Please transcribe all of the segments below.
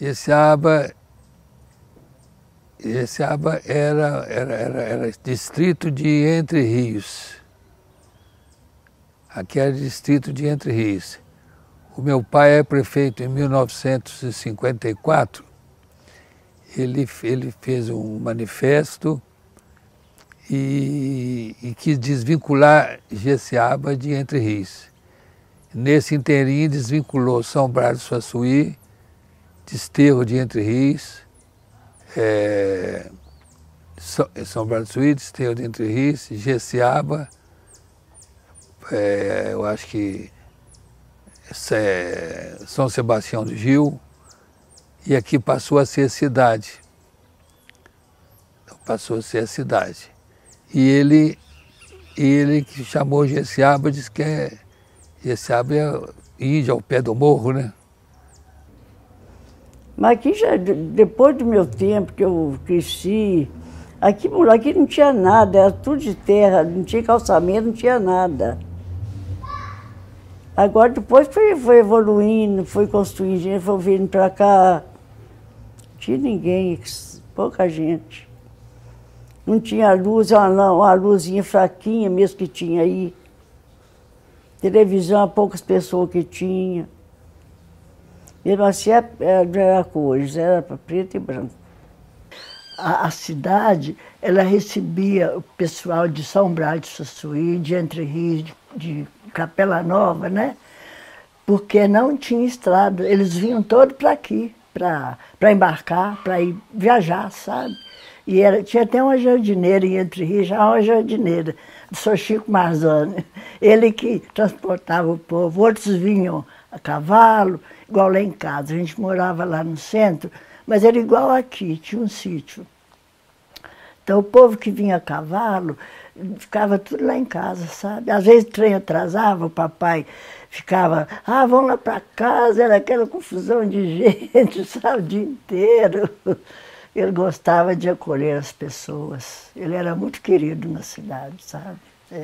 Jeceaba era distrito de Entre Rios. Aqui era distrito de Entre Rios. O meu pai é prefeito em 1954. Ele fez um manifesto e quis desvincular Jeceaba de Entre Rios. Nesse inteirinho desvinculou São Brás do Suaçuí, Desterro de Entre Rios, São Brás do Suaçuí, Desterro de Entre Rios, Jeceaba, eu acho que São Sebastião do Gil, e aqui passou a ser cidade. Passou a ser a cidade. E ele que chamou Jeceaba, disse que Jeceaba é índio ao pé do morro, né? Mas aqui já, depois do meu tempo que eu cresci, aqui não tinha nada, era tudo de terra, não tinha calçamento, não tinha nada. Agora depois foi evoluindo, foi construindo, gente foi vindo para cá. Não tinha ninguém, pouca gente. Não tinha luz, uma luzinha fraquinha mesmo que tinha aí. Televisão, poucas pessoas que tinha. Mesmo assim, não era cores, era preto e branco. A cidade, ela recebia o pessoal de São Brás do Suaçuí, de Entre Rios, de Capela Nova, né? Porque não tinha estrada. Eles vinham todos para aqui, para embarcar, para ir viajar, sabe? E tinha até uma jardineira em Entre Rios, já uma jardineira, do Sr. Chico Marzani. Ele que transportava o povo. Outros vinham a cavalo, igual lá em casa. A gente morava lá no centro, mas era igual aqui, tinha um sítio. Então o povo que vinha a cavalo ficava tudo lá em casa, sabe? Às vezes o trem atrasava, o papai ficava, vamos lá para casa, era aquela confusão de gente, sabe, o dia inteiro. Ele gostava de acolher as pessoas. Ele era muito querido na cidade, sabe?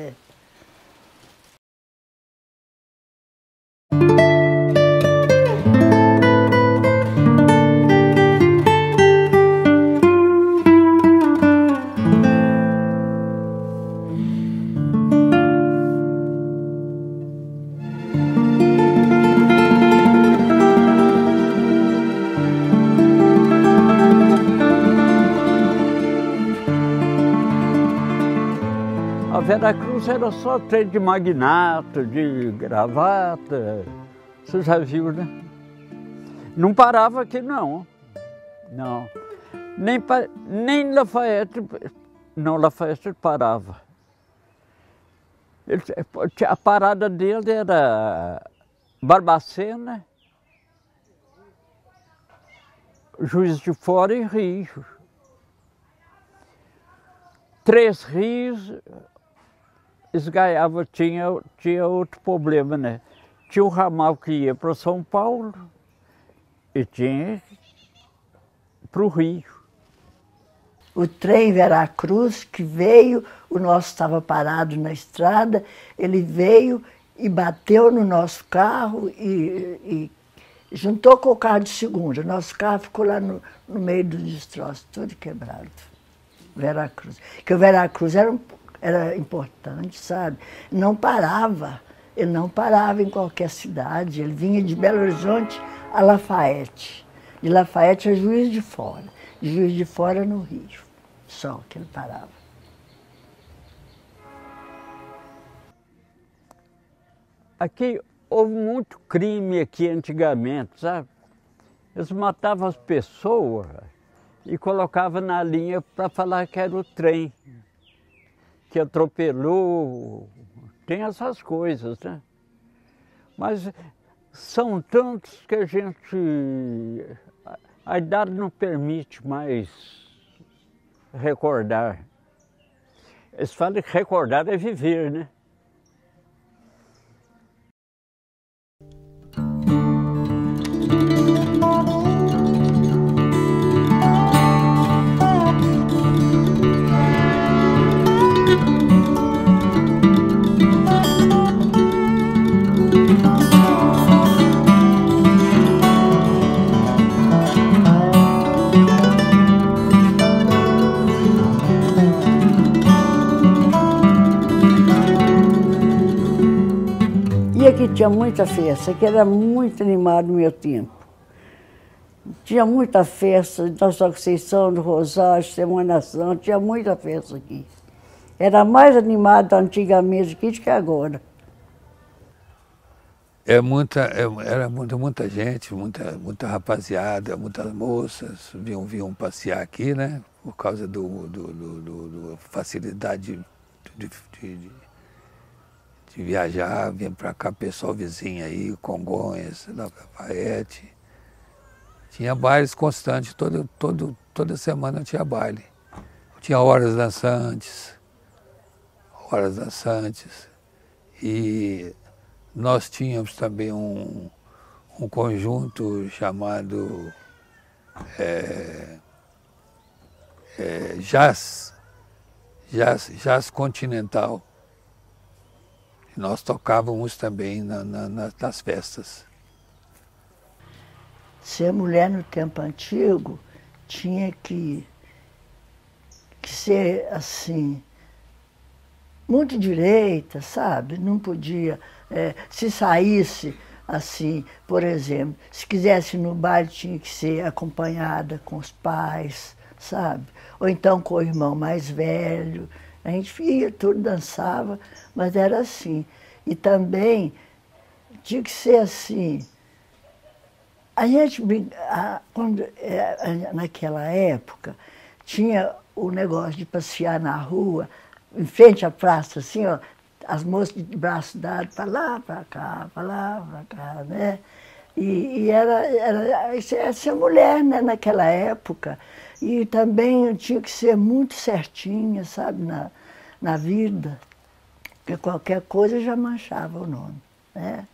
A Veracruz era só trem de magnata, de gravata, você já viu, né? Não parava aqui, não. Não. Nem Lafayette, não, Lafayette parava. A parada dele era Barbacena, Juiz de Fora e Rio. Três Rios, esgaiava, tinha outro problema, né? Tinha o ramal que ia para São Paulo e tinha para o Rio. O trem Veracruz que veio, o nosso estava parado na estrada, ele veio e bateu no nosso carro e juntou com o carro de segunda. Nosso carro ficou lá no meio dos destroços, todo quebrado. Veracruz. Porque o Veracruz era importante, sabe? Não parava, ele não parava em qualquer cidade, ele vinha de Belo Horizonte a Lafayette, de Lafayette a Juiz de Fora, de Juiz de Fora no Rio, só que ele parava. Aqui houve muito crime aqui antigamente, sabe? Eles matavam as pessoas e colocavam na linha para falar que era o trem que atropelou, tem essas coisas, né? Mas são tantos que a idade não permite mais recordar. Eles falam que recordar é viver, né? dia que tinha muita festa, que era muito animado no meu tempo. Tinha muita festa, Nossa Conceição, do Rosário, Semana Santa, tinha muita festa aqui. Era mais animado antigamente aqui do que agora. Era muita gente, muita rapaziada, muitas moças vinham passear aqui, né? Por causa da facilidade de viajar, vinha para cá pessoal vizinho aí, Congonhas, Lafayette. Tinha bailes constantes, toda semana tinha baile. Tinha horas dançantes. E nós tínhamos também um conjunto chamado Jazz Continental. E nós tocávamos também nas festas. Ser mulher no tempo antigo tinha que ser assim, muito direita, sabe? Não podia, se saísse assim, por exemplo, se quisesse ir no baile tinha que ser acompanhada com os pais, sabe? Ou então com o irmão mais velho. A gente ia, tudo dançava, mas era assim. E também tinha que ser assim. A gente, naquela época, tinha o negócio de passear na rua, em frente à praça, assim, ó, as moças de braço dado, para lá, para cá, para lá, para cá, né? E era ser mulher, né, naquela época. E também tinha que ser muito certinha, sabe, na vida, porque qualquer coisa já manchava o nome, né?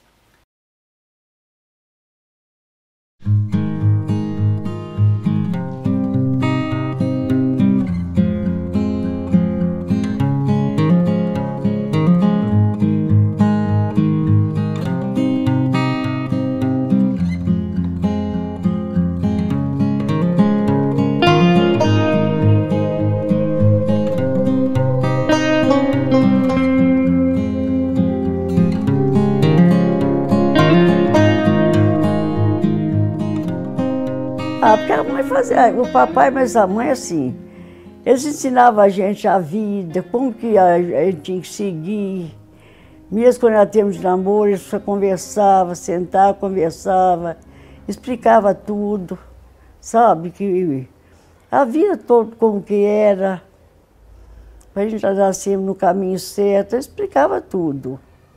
Porque a mãe fazia, o papai e a mãe assim, eles ensinavam a gente a vida, como que a gente tinha que seguir. Mesmo quando era tempo de namoro, eles conversavam, sentavam, conversavam, explicava tudo, sabe? Que a vida toda como que era, para a gente andar sempre no caminho certo, explicava tudo.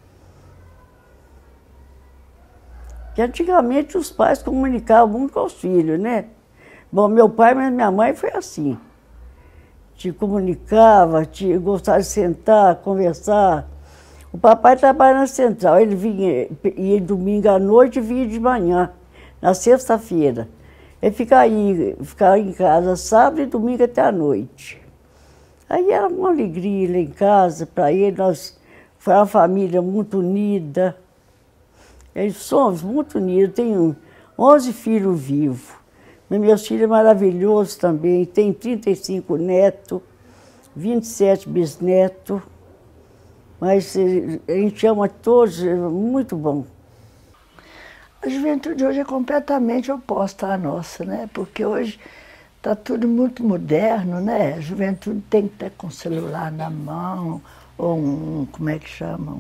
Que antigamente os pais comunicavam muito com os filhos, né? Bom, meu pai e minha mãe foi assim. Te comunicava, gostava de sentar, conversar. O papai trabalhava na central, ele ia domingo à noite e vinha de manhã, na sexta-feira. Ele ficava em casa sábado e domingo até à noite. Aí era uma alegria lá em casa, para ele, foi uma família muito unida. Eles somos muito unidos, tenho 11 filhos vivos. Meus filhos maravilhosos também, tem 35 netos, 27 bisnetos. Mas a gente ama todos, é muito bom. A juventude hoje é completamente oposta à nossa, né? Porque hoje está tudo muito moderno, né? A juventude tem que estar com o celular na mão, ou como é que chama?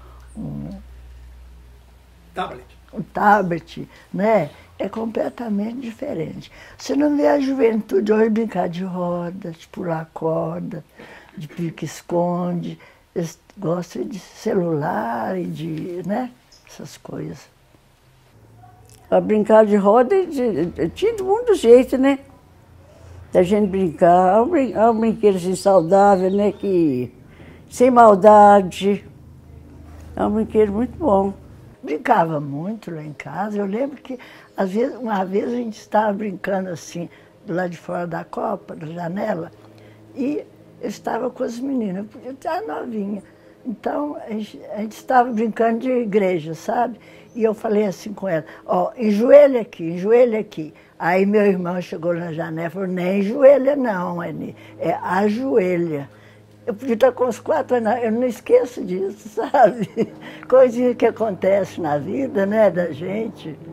Tablet. Um tablet, né? É completamente diferente. Você não vê a juventude hoje brincar de roda, de pular corda, de pique-esconde. Eles gostam de celular e de, né? Essas coisas. A brincar de roda tinha de muito jeito, né? Da gente brincar. É um brinquedo assim, saudável, né? Sem maldade. É um brinquedo muito bom. Brincava muito lá em casa. Eu lembro que, às vezes, uma vez a gente estava brincando assim, do lado de fora da copa, da janela, e eu estava com as meninas, eu podia estar novinha. Então, a gente estava brincando de igreja, sabe? E eu falei assim com ela, ó, enjoelha aqui, enjoelha aqui. Aí meu irmão chegou na janela e falou, nem enjoelha não, Anny, é ajoelha. Eu podia estar com os 4 anos, eu não esqueço disso, sabe? Coisinha que acontece na vida, né, da gente.